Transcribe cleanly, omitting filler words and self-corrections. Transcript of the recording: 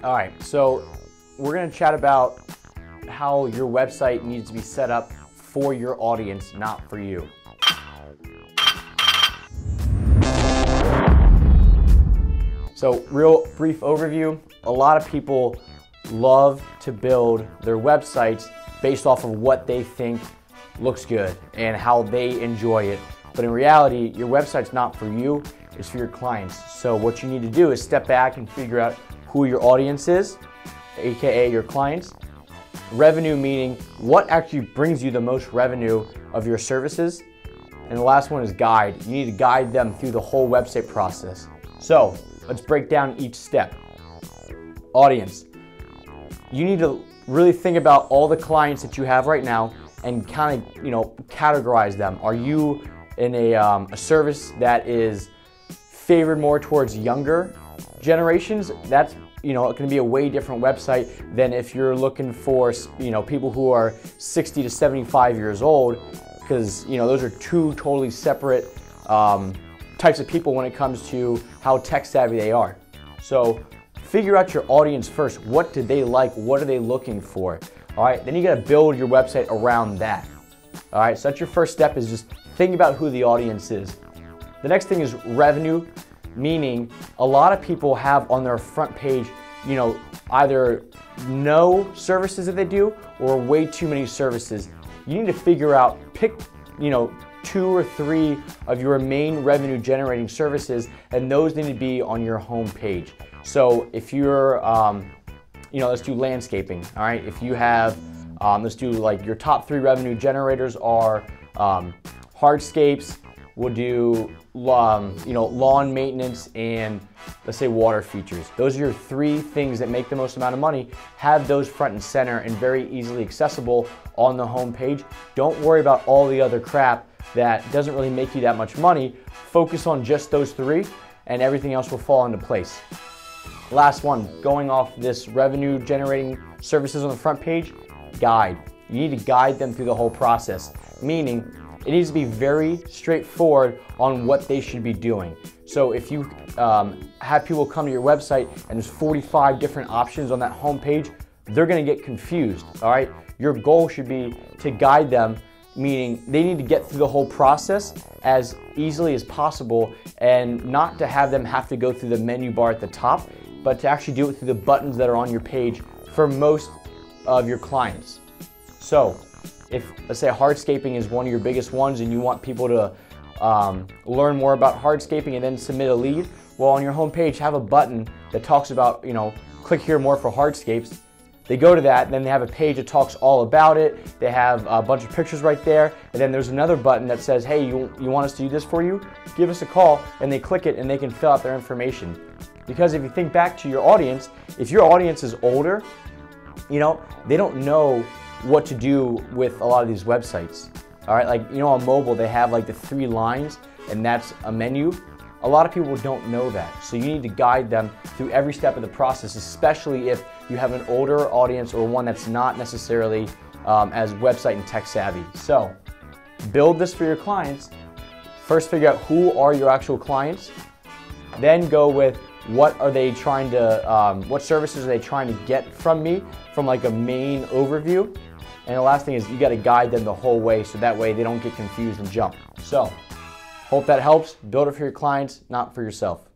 All right, so we're gonna chat about how your website needs to be set up for your audience, not for you. So real brief overview, a lot of people love to build their websites based off of what they think looks good and how they enjoy it. But in reality, your website's not for you, it's for your clients. So what you need to do is step back and figure out who your audience is, AKA your clients. Revenue meaning what actually brings you the most revenue of your services. And the last one is guide. You need to guide them through the whole website process. So let's break down each step. Audience. You need to really think about all the clients that you have right now and kind of, categorize them. Are you in a service that is favored more towards younger generations? That's going to be a way different website than if you're looking for people who are 60 to 75 years old, because those are two totally separate types of people when it comes to how tech savvy they are. So figure out your audience first. What do they like? What are they looking for? All right, then you got to build your website around that. All right, so that's your first step, is just think about who the audience is. The next thing is revenue, meaning a lot of people have on their front page, either no services that they do or way too many services. You need to figure out, pick, 2 or 3 of your main revenue generating services, and those need to be on your home page. So if you're, let's do landscaping, all right? If you have, let's do like your top 3 revenue generators are hardscapes, we'll do, lawn maintenance, and let's say water features. Those are your 3 things that make the most amount of money. Have those front and center and very easily accessible on the home page. Don't worry about all the other crap that doesn't really make you that much money. Focus on just those 3 and everything else will fall into place. Last one, going off this revenue generating services on the front page, guide. You need to guide them through the whole process, meaning it needs to be very straightforward on what they should be doing. So if you have people come to your website and there's 45 different options on that home page, they're gonna get confused, all right? Your goal should be to guide them, meaning they need to get through the whole process as easily as possible, and not to have them have to go through the menu bar at the top, but to actually do it through the buttons that are on your page for most of your clients. So if, let's say, hardscaping is one of your biggest ones and you want people to learn more about hardscaping and then submit a lead, well, on your home page, have a button that talks about, click here more for hardscapes. They go to that, then they have a page that talks all about it. They have a bunch of pictures right there, and then there's another button that says, hey, you want us to do this for you? Give us a call, and they click it and they can fill out their information. Because if you think back to your audience, if your audience is older, they don't know what to do with a lot of these websites. All right, like, on mobile, they have like the 3 lines and that's a menu. A lot of people don't know that. So you need to guide them through every step of the process, especially if you have an older audience or one that's not necessarily as website and tech savvy. So build this for your clients. First, figure out who are your actual clients. Then go with what are they trying to, what services are they trying to get from me, from like a main overview. And the last thing is you got to guide them the whole way, so that way they don't get confused and jump. So hope that helps. Build it for your clients, not for yourself.